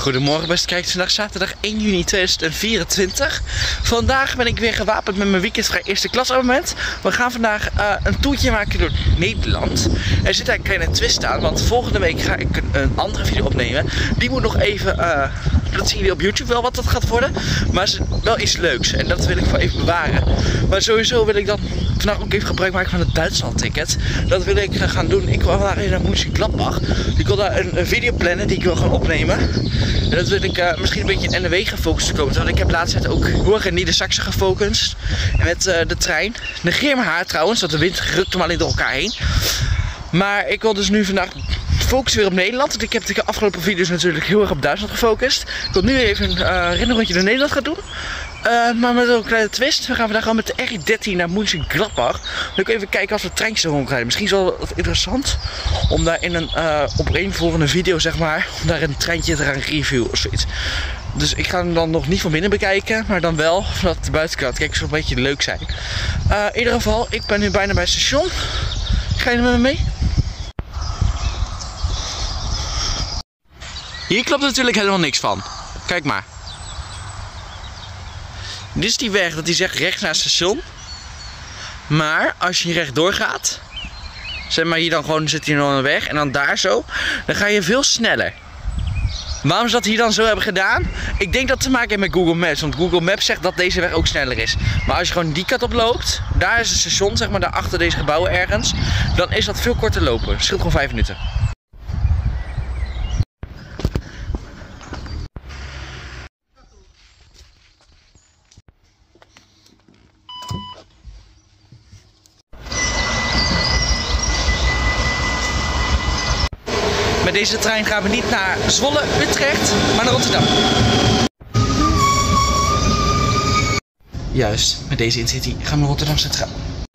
Goedemorgen beste kijkers, vandaag zaterdag 1 juni 2024. Vandaag ben ik weer gewapend met mijn weekendvrij eerste klas abonnement. We gaan vandaag een toertje maken door Nederland. Er zit een kleine twist aan, want volgende week ga ik een andere video opnemen. Die moet nog even, dat zien jullie op YouTube wel wat dat gaat worden. Maar het is wel iets leuks en dat wil ik voor even bewaren. Maar sowieso wil ik dan vandaag ook even gebruik maken van het Duitsland ticket. Dat wil ik gaan doen. Ik wil vandaag even naar Mönchengladbach. Ik wil daar een video plannen die ik wil gaan opnemen. En dat wil ik misschien een beetje in NRW gefocust komen. Want ik heb laatst tijd ook heel erg in Niedersachsen gefocust. Met de trein. Negeer mijn haar trouwens, want de wind rukt hem alleen door elkaar heen. Maar ik wil dus nu vandaag focussen weer op Nederland. Want ik heb de afgelopen video's natuurlijk heel erg op Duitsland gefocust. Ik wil nu even een rennrondje naar Nederland gaan doen. Maar met een kleine twist. We gaan vandaag al met de R13 naar Mönchengladbach. Dan kun je even kijken of we treintjes er rondrijden. Misschien is het wel interessant om daar in een opeenvolgende video, zeg maar, om daar een treintje te gaan reviewen of zoiets. Dus ik ga hem dan nog niet van binnen bekijken, maar dan wel vanaf de buitenkant. Kijk, het zal een beetje leuk zijn. In ieder geval, ik ben nu bijna bij het station. Ga je met me mee? Hier klopt natuurlijk helemaal niks van. Kijk maar. Dit is die weg dat hij zegt rechts naar het station. Maar als je rechtdoor gaat, zeg maar hier dan gewoon zit hier nog een weg en dan daar zo, dan ga je veel sneller. Waarom ze dat hier dan zo hebben gedaan? Ik denk dat het te maken heeft met Google Maps. Want Google Maps zegt dat deze weg ook sneller is. Maar als je gewoon die kant op loopt, daar is het station, zeg maar daar achter deze gebouwen ergens, dan is dat veel korter lopen. Het scheelt gewoon 5 minuten. Met deze trein gaan we niet naar Zwolle, Utrecht, maar naar Rotterdam. Juist, met deze Intercity gaan we naar Rotterdam Centraal.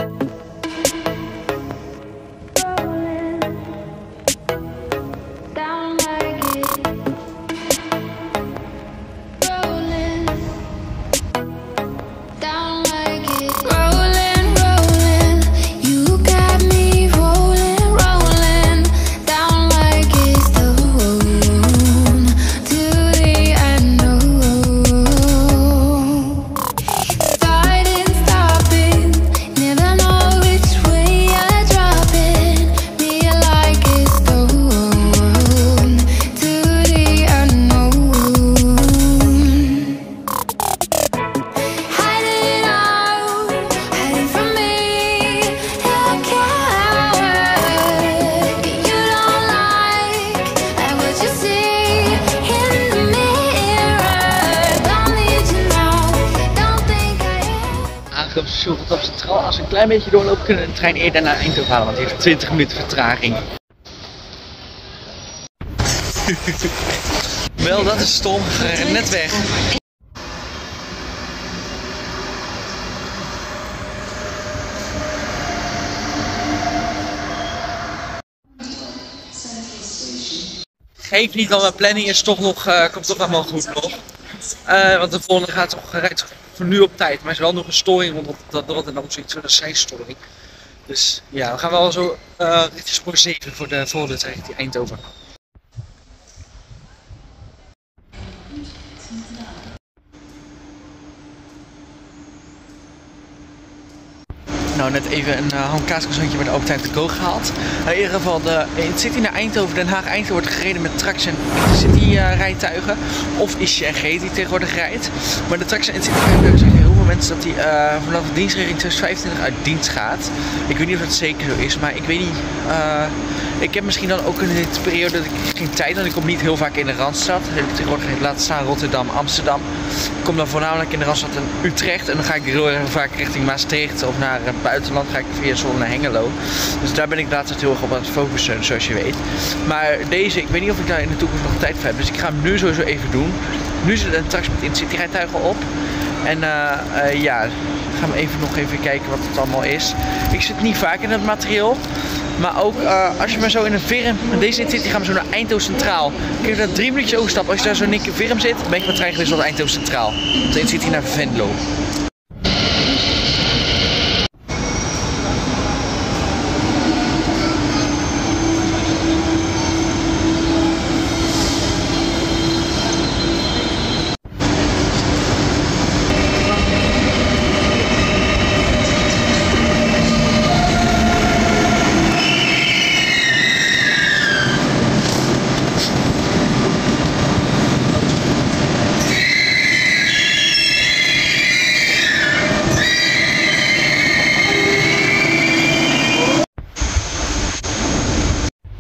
Op station Rotterdam Centraal. Als we een klein beetje doorlopen kunnen we de trein eerder naar Eindhoven halen, want die heeft 20 minuten vertraging. Wel, dat is stom. Net weg. Geef niet, want mijn planning is toch nog, komt toch allemaal goed nog. Want de volgende rijdt voor nu op tijd, maar er is wel nog een storing rond Rotterdam, zoiets, een seinstoring. Dus ja, we gaan wel zo richting spoor 7 voor de volgende trein richting Eindhoven. Nou, net even een hamkaascroissantje bij de Open Time to Go gehaald. In ieder geval, de Intercity naar Eindhoven, Den Haag-Eindhoven wordt gereden met Traction Intercity rijtuigen. Of ICNG die tegenwoordig rijdt. Maar de Traction Intercity rijtuigen zeggen heel veel mensen dat die vanaf de dienstregeling 2025 uit dienst gaat. Ik weet niet of dat zeker zo is, maar ik weet niet. Ik heb misschien dan ook in deze periode dat ik geen tijd, want ik kom niet heel vaak in de Randstad. Ik heb tegenwoordig laten staan Rotterdam, Amsterdam. Ik kom dan voornamelijk in de Randstad en Utrecht. En dan ga ik heel erg vaak richting Maastricht of naar het buitenland. Ga ik via Zwolle naar Hengelo. Dus daar ben ik laatst heel erg op aan het focussen, zoals je weet. Maar deze, ik weet niet of ik daar in de toekomst nog tijd voor heb. Dus ik ga hem nu sowieso even doen. Nu zit er straks met Intercity rijtuigen op. En ja, gaan we nog even kijken wat het allemaal is. Ik zit niet vaak in het materiaal. Maar ook als je maar zo in een Verum, deze Intercity gaan we zo naar Eindhoven Centraal. Kun je daar 3 minuutjes overstappen. Als je daar zo in een Verum zit, ben je met trein gewisseld naar Eindhoven Centraal. De Intercity naar Venlo.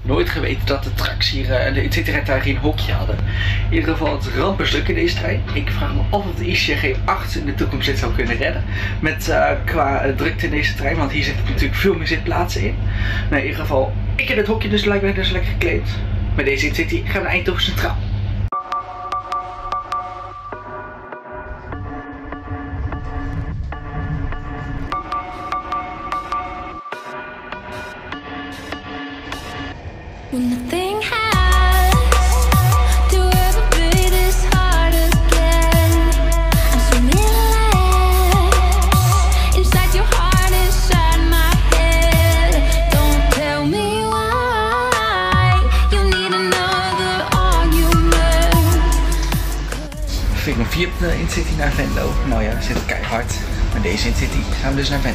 nooit geweten dat de traks hier en de IC-rijtuigen geen hokje hadden. In ieder geval het rampenstuk in deze trein. Ik vraag me af of de IC G8 in de toekomst dit zou kunnen redden. Met qua drukte in deze trein, want hier zitten natuurlijk veel meer zitplaatsen in. Nou, in ieder geval, ik heb het hokje dus blijkbaar dus lekker gekleed. Met deze Intercity gaan we naar Eindhoven Centraal. Nothing has to ever be this hard again. I'm swimming less inside your heart, inside my head. Don't tell me why you need another argument. Vind ik een vierde Intercity naar Venlo. Nou ja, zit keihard. Maar deze Intercity gaan we dus naar Venlo.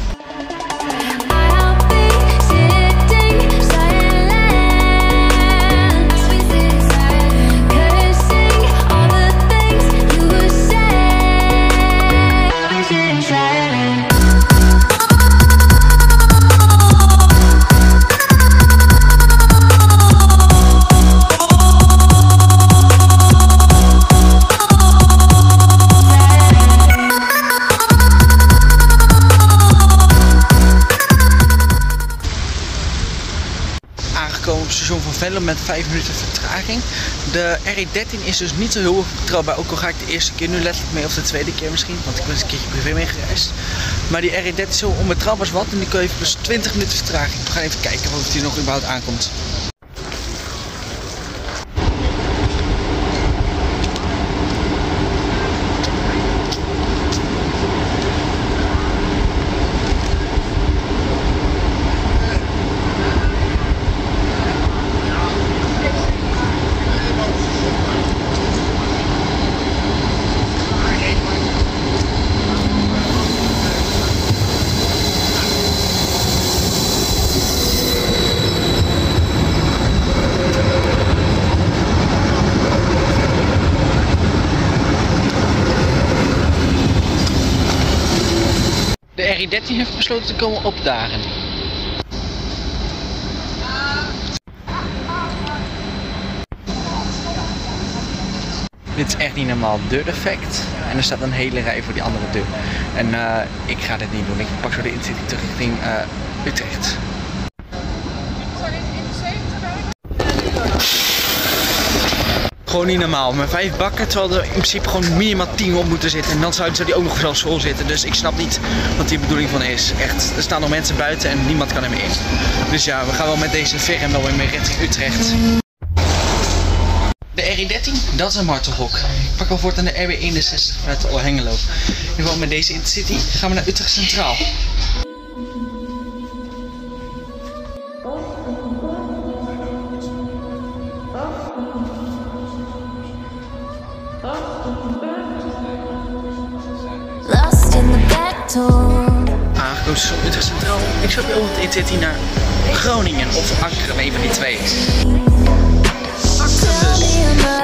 Aangekomen op het station van Venlo met 5 minuten vertraging. De RE13 is dus niet zo heel betrouwbaar, ook al ga ik de eerste keer nu letterlijk mee, of de tweede keer misschien, want ik ben eens een keertje privé mee gereisd. Maar die RE13 is zo onbetrouwbaar als wat en die heeft dus 20 minuten vertraging. We gaan even kijken of die nog überhaupt aankomt. De RE13 heeft besloten te komen opdagen. Dit is echt niet normaal, deurdefect. En er staat een hele rij voor die andere deur. En ik ga dit niet doen. Ik pak zo de Intercity terug richting Utrecht. Gewoon niet normaal. Met 5 bakken, terwijl er in principe gewoon minimaal 10 op moeten zitten. En dan zou die ook nog zelfs vol zitten. Dus ik snap niet wat die bedoeling van is. Echt, er staan nog mensen buiten en niemand kan er meer in. Dus ja, we gaan wel met deze VRM wel weer mee richting Utrecht. De RE13, dat is een martelhok. Ik pak wel voort aan de RB61 vanuit Hengelo. In ieder geval met deze Intercity gaan we naar Utrecht Centraal. Aangekomen op Utrecht Centraal. Ik zat weer over het Intercity naar Groningen of Ankeren, een van die twee. Ankeren dus.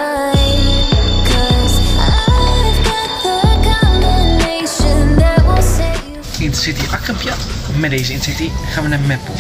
Intercity Ankeren, met deze Intercity gaan we naar Meppel.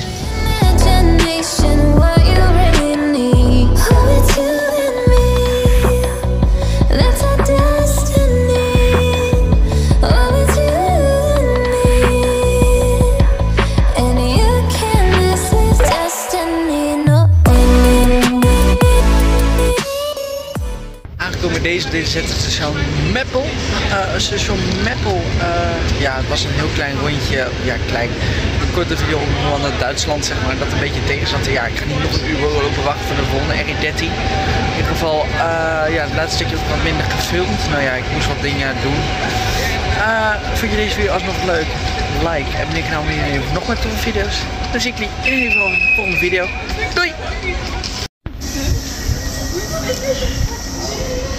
Deze zet het station Meppel. Station Meppel, ja, het was een heel klein rondje. Ja, klein. Een korte video over naar Duitsland, zeg maar. Dat een beetje tegen zat. Ja, ik ga niet nog een uur lopen wachten voor de volgende RE13. In ieder geval, ja, het laatste stukje ook wat minder gefilmd. Nou ja, ik moest wat dingen doen. Vind je deze video alsnog leuk? Like en abonneer kanaal voor nog meer toffe video's. Dan zie ik jullie in ieder geval in de volgende video. Doei!